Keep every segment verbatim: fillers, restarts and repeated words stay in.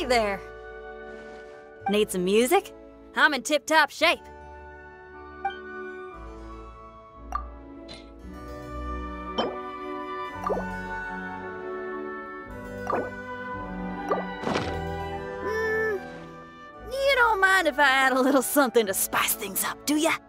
there. Need some music? I'm in tip-top shape. Mm, you don't mind if I add a little something to spice things up, do ya?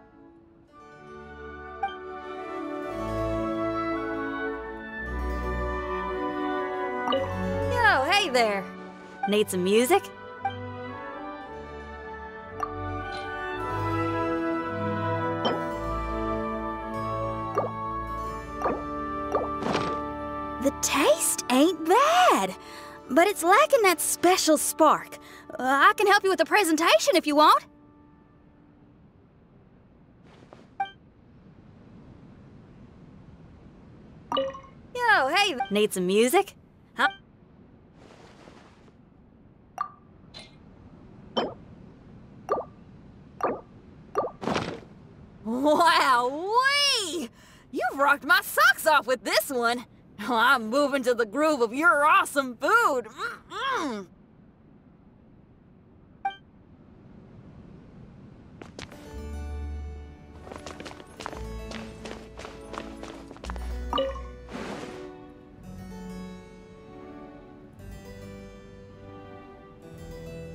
Yo, hey there. Need some music? The taste ain't bad, but it's lacking that special spark. Uh, I can help you with the presentation if you want. Yo, hey, need some music? Huh? Wow-wee! You've rocked my socks off with this one. I'm moving to the groove of your awesome food. Mm-mm.